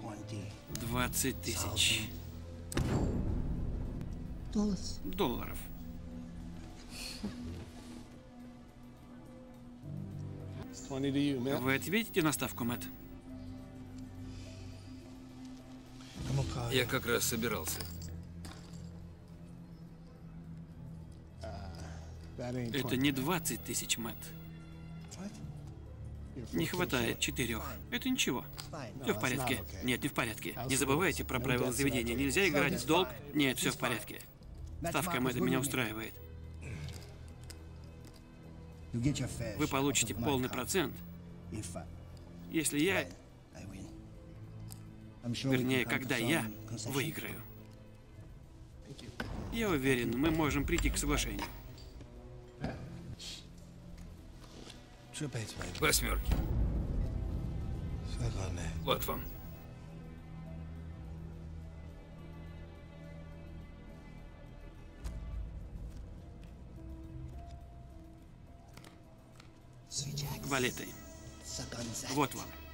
20 тысяч долларов. Вы ответите на ставку, Мэтт? Я как раз собирался. Это не 20 тысяч, Мэтт. Не хватает 4. Это ничего. Все в порядке. Нет, не в порядке. Не забывайте про правила заведения. Нельзя играть в долг. Нет, все в порядке. Ставка Мэтта меня устраивает. Вы получите полный процент, если я... Вернее, когда я выиграю. Я уверен, мы можем прийти к соглашению. Восьмерки. Вот вам. Валеты. Вот вам.